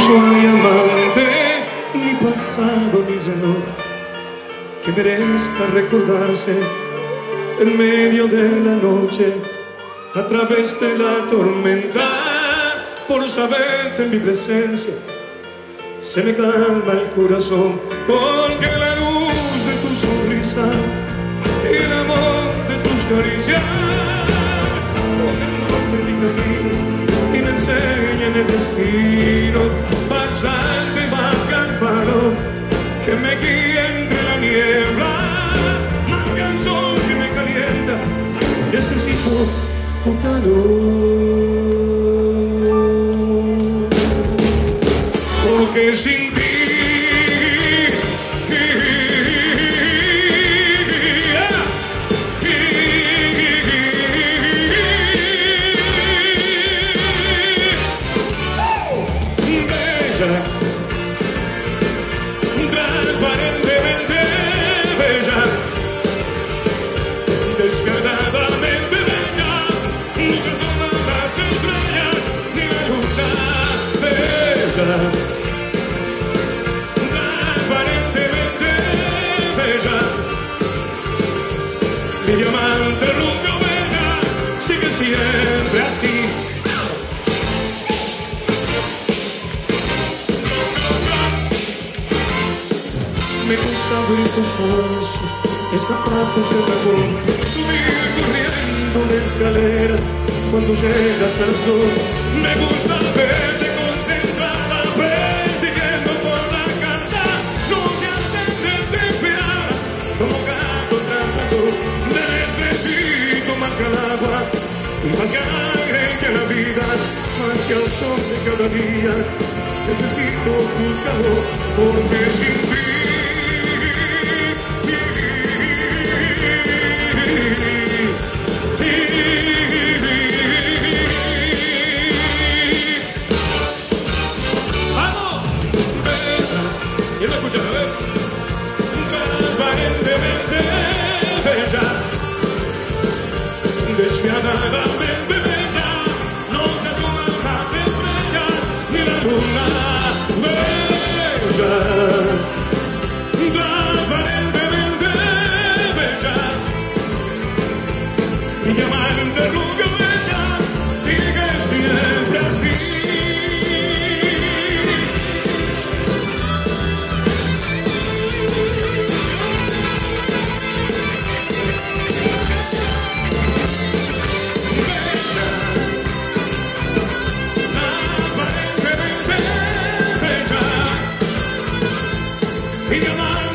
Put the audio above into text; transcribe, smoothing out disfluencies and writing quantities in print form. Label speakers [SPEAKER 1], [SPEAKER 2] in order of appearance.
[SPEAKER 1] no hay amantes, ni pasado ni reloj que merezca recordarse en medio de la noche, a través de la tormenta. Por saberte en mi presencia se me calma el corazón, porque la luz de tu sonrisa y el amor de tus caricias ponen norte en mi camino y me enseñan el destino. Pasante marca el faro que me guía entre la niebla, marca el sol que me calienta, necesito tu calor. Porque sin ti bella, transparentemente bella, despiadadamente bella, nunca son las estrellas ni la luna. Bella, mi diamante rubio bella, sigue siempre así. Me gusta abrir tus pasos, esa zapatos de dragón, subir corriendo la escalera cuando llegas al sol. Me gusta verte concentrada, persiguiendo por la carta, no te haces de esperar como gato tratador. Necesito más que el agua, más que el aire que la vida, más que el sol de cada día. Necesito tu calor, porque sin ti ¡vamos! Bella, ¿quién lo escucha? A ver. Transparentemente bella, despiadadamente bella, no se asoman las estrellas ni la luna. Bella, transparentemente bella, mi diamante rubio bella, sigue siempre así. Mi diamante